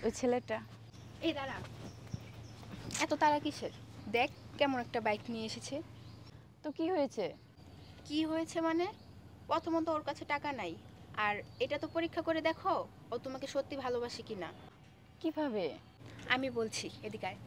ওই ছেলেটা। এই দাঁড়া, এত তারা কিসের? দেখ কেমন একটা বাইক নিয়ে এসেছে। তো কি হয়েছে? কি হয়েছে মানে? প্রথমত ওর কাছে টাকা নাই, আর এটা তো পরীক্ষা করে দেখো ও তোমাকে সত্যি ভালোবাসে কিনা। কিভাবে? আমি বলছি, এদিকে আয়।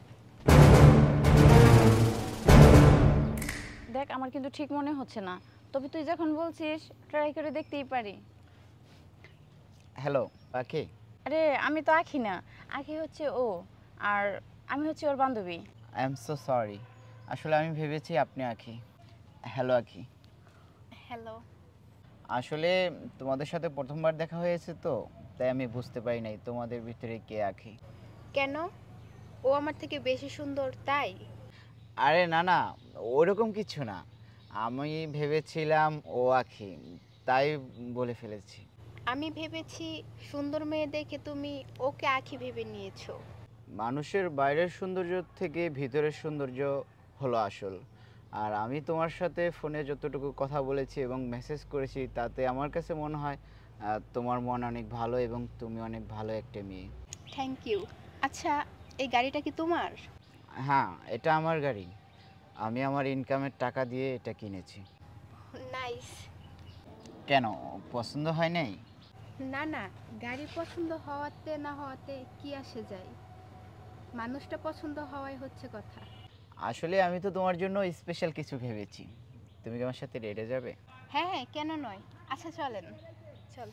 দেখ আমার কিন্তু ঠিক মনে হচ্ছে না, তবে তুই যখন বলছিস ট্রাই করে দেখতেই পারি। হ্যালো পাখি। আরে আমি তো আঁখি না, আঁখি হচ্ছে ও, আর আমি হচ্ছে ওর বান্ধবী। আই এম সো সরি, আসলে আমি ভেবেছি আপনি আঁখি। হ্যালো আঁখি। হ্যালো। আসলে তোমাদের সাথে প্রথমবার দেখা হয়েছে তো, তাই আমি বুঝতে পারি নাই তোমাদের ভিতরে কে আঁখি। কেন? ও আমার থেকে বেশি সুন্দর তাই? আরে না না, ওরকম কিছু না। আমি ভেবেছিলাম ও আঁখি, তাই বলে ফেলেছি। আমি ভেবেছি সুন্দর মেয়ে দেখে তুমি ওকে আঁখি ভেবে নিয়েছো। মানুষের বাইরের সৌন্দর্য থেকে ভিতরের সৌন্দর্য হলো আসল। আর আমি তোমার সাথে ফোনে যতটুকু কথা বলেছি এবং মেসেজ করেছি, তাতে আমার কাছে মনে হয় তোমার মন অনেক ভালো এবং তুমি অনেক ভালো একটা মেয়ে। Thank you. আচ্ছা, এই গাড়িটা কি তোমার? হ্যাঁ, এটা আমার গাড়ি। আমি আমার ইনকামের টাকা দিয়ে এটা কিনেছি। নাইস। কেন, পছন্দ হয় নাই? না না, গাড়ি পছন্দ হওয়াতে না হওয়াতে কি আসে যায়, মানুষটা পছন্দ হওয়াই হচ্ছে কথা। আসলে আমি তো তোমার জন্য স্পেশাল কিছু ভেবেছি। তুমি কি আমার সাথে রেডে যাবে? হ্যাঁ হ্যাঁ, কেন নয়। আচ্ছা চলেন, চল।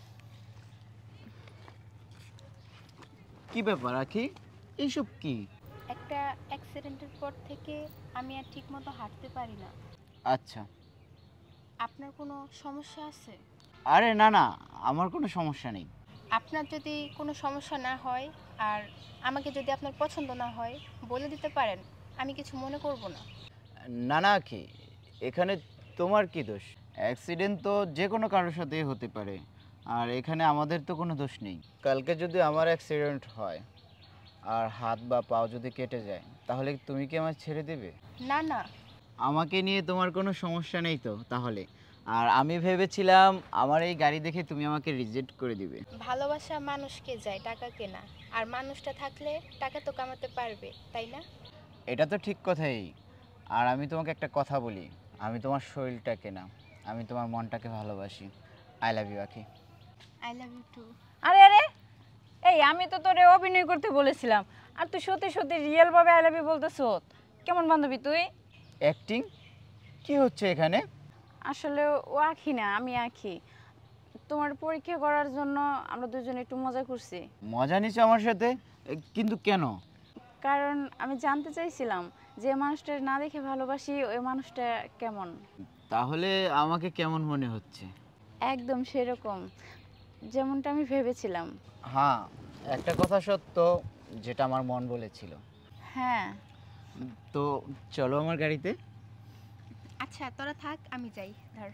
কি ব্যাপার আখি, এইসব কি? একটা অ্যাক্সিডেন্টের পর থেকে আমি আর ঠিকমতো হাঁটতে পারি না। আচ্ছা। আপনার কোনো সমস্যা আছে? আরে না না, আমার কোনো সমস্যা নেই। আপনার যদি কোনো সমস্যা না হয়, আর আমাকে যদি আপনার পছন্দ না হয়, বলে দিতে পারেন, আমি কিছু মনে করব না। না না আখি, এখানে তোমার কি দোষ? অ্যাক্সিডেন্ট তো যে কোনো কারোর সাথেই হতে পারে, আর এখানে আমাদের তো কোনো দোষ নেই। কালকে যদি আমার অ্যাক্সিডেন্ট হয় আর হাত বা পাও যদি কেটে যায়, তাহলে তুমি কি আমায় ছেড়ে দেবে? না না। আমাকে নিয়ে তোমার কোনো সমস্যা নেই তো তাহলে? আর আমি ভেবেছিলাম আমার এই গাড়ি দেখে তুমি আমাকে রিজেক্ট করে দিবে। ভালোবাসা মানুষকে যায়, টাকা কেনা। আর মানুষটা থাকলে টাকা তো কামাতে পারবে, তাই না? এটা তো ঠিক কথাই। আর আমি তোমাকে একটা কথা বলি, আমি তোমার শরীরটাকে না, আমি তোমার মনটাকে ভালোবাসি। I love you Akhi. I love you too. আরে আরে, এই আমি তো তোরে অভিনয় করতে বলেছিলাম, আর তুই সত্যি সত্যি রিয়েল ভাবে আই লাভ ইউ বলতেছ। কেমন বান্ধবী তুই? অ্যাক্টিং? কি হচ্ছে এখানে? আসলে ও আঁখি না, আমি আঁখি। তোমার পরীক্ষা করার জন্য আমরা দুজনে একটু মজা করছি। মজা নিছো আমার সাথে? কিন্তু কেন? কারণ আমি জানতে চাইছিলাম যে মানুষটা না দেখে ভালোবাসি ওই মানুষটা কেমন। তাহলে আমাকে কেমন মনে হচ্ছে? একদম সেরকম, যেমনটা আমি ভেবেছিলাম। হ্যাঁ, একটা কথা সত্য, যেটা আমার মন বলেছিল। হ্যাঁ। তো চলো আমার গাড়িতে। আচ্ছা তোরা থাক, আমি যাই। ধর।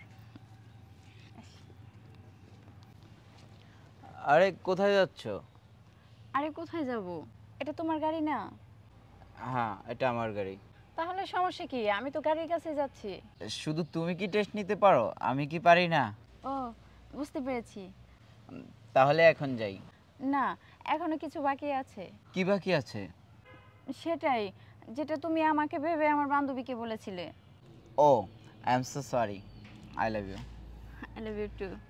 আরে কোথায় যাচ্ছ? আরে কোথায় যাব? এটা তোমার গাড়ি না? হ্যাঁ, এটা আমার গাড়ি। তাহলে সমস্যা কি, আমি তো গাড়ির কাছে যাচ্ছি। শুধু তুমি কি টেস্ট নিতে পারো, আমি কি পারি না? ও, বুঝতে পেরেছি। তাহলে এখন যাই। না, এখনো কিছু বাকি আছে। কি বাকি আছে? সেটাই, যেটা তুমি আমাকে ভেবে আমার বান্ধবীকে বলেছিলে। ও, I am so sorry. I love you. I love you two.